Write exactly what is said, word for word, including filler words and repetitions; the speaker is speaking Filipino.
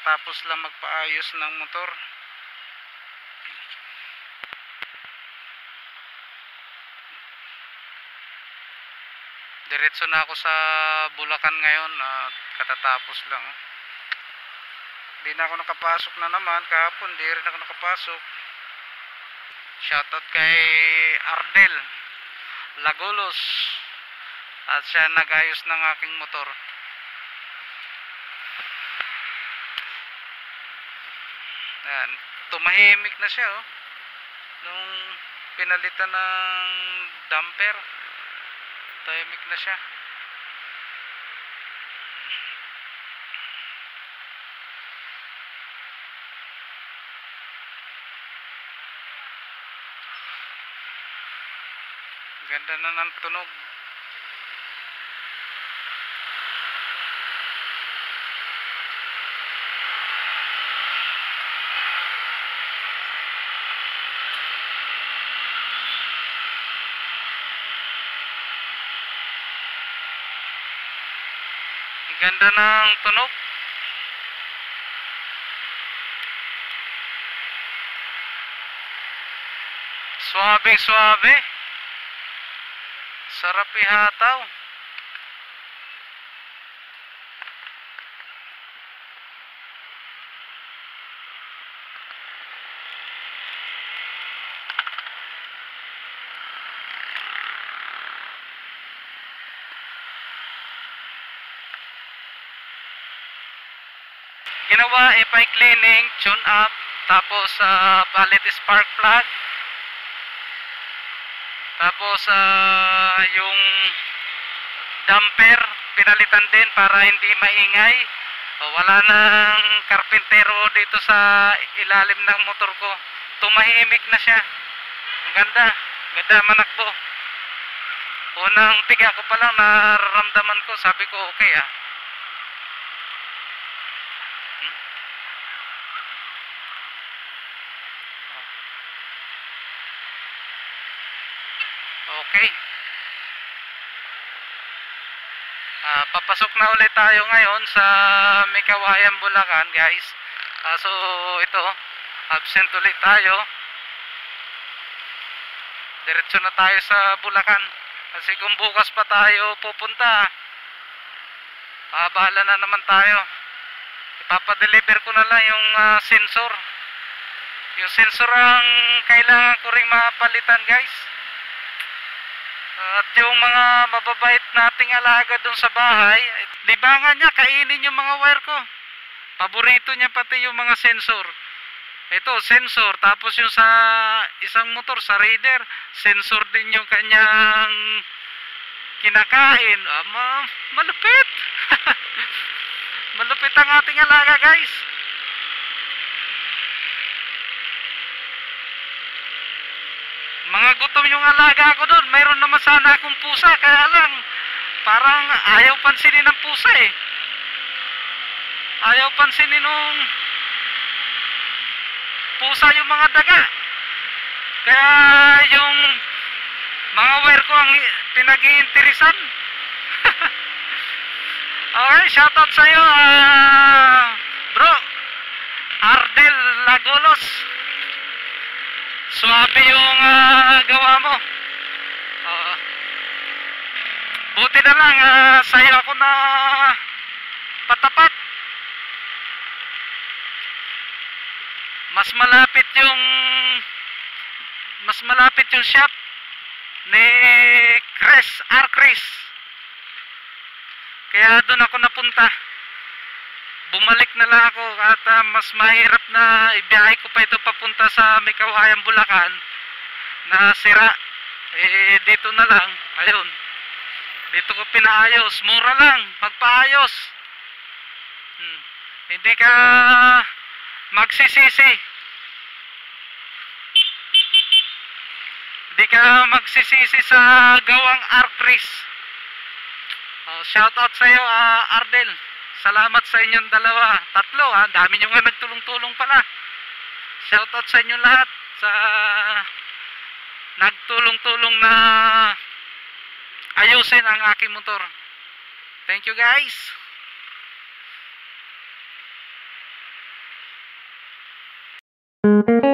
kakatapos lang magpaayos ng motor. Diretso na ako sa Bulacan ngayon at katatapos lang. Hindi na ako nakapasok na naman. Kahapon di rin ako nakapasok. Shoutout kay Ardel Lagulos, at siya nag-ayos ng aking motor. Yan, tumahimik na siya oh. Nung pinalitan ng damper, tahimik na siya. Ganda na ng tunog. Ganda ng tunog. Suabe suabe. Sarap ihataw. Ginawa e-pipe cleaning, tune up, tapos uh, palit spark plug, tapos uh, yung damper pinalitan din para hindi maingay. O, wala nang karpintero dito sa ilalim ng motor ko. Tumahimik na siya. Ang ganda, ganda manakbo. Unang tiga ko pa lang nararamdaman ko, sabi ko okay ah. Okay. Uh, papasok na ulit tayo ngayon sa Mikawayan, Bulacan, guys. Uh, so ito, absent ulit tayo. Diretso na tayo sa Bulacan. Kasi kung bukas pa tayo pupunta, uh, bahala na naman tayo. Ipapadeliver ko na lang yung uh, sensor. Yung sensor ang kailangan ko ring mapalitan, guys. At yung mga mababait nating alaga dun sa bahay, libangan niya, kainin yung mga wire ko. Paborito niya pati yung mga sensor. Ito, sensor. Tapos yung sa isang motor, sa Raider, sensor din yung kanyang kinakain. Ah, ma malupit. Malupit ang ating alaga, guys. Mga gutom yung alaga ko doon. Mayroon naman sana akong pusa, kaya lang parang ayaw pansinin ng pusa eh. Ayaw pansinin nung pusa yung mga daga. Kaya yung mga wire ko ang pinag-iinteresan. Okay, shoutout sa'yo uh, bro Ardel Lagulos. Swabe yung uh, gawa mo. uh, Buti na lang uh, sa'yo ako na patapat. Mas malapit yung Mas malapit yung shop ni Chris R. Chris. Kaya doon ako napunta. Bumalik na lang ako at uh, mas mahirap na ibiyahe ko pa ito papunta sa Mikawayan, Bulacan na sira. Eh dito na lang, ayun. Dito ko pinaayos, mura lang magpaayos. Hmm. Hindi ka magsisisi. Hindi ka magsisisi sa gawang Artris. Oh, shout out sa iyo, uh, Ardel. Salamat sa inyong dalawa, tatlo ha, dami nyo nga nagtulong-tulong pala. Shoutout sa inyo lahat sa nagtulong-tulong na ayusin ang aking motor. Thank you guys. Thank you.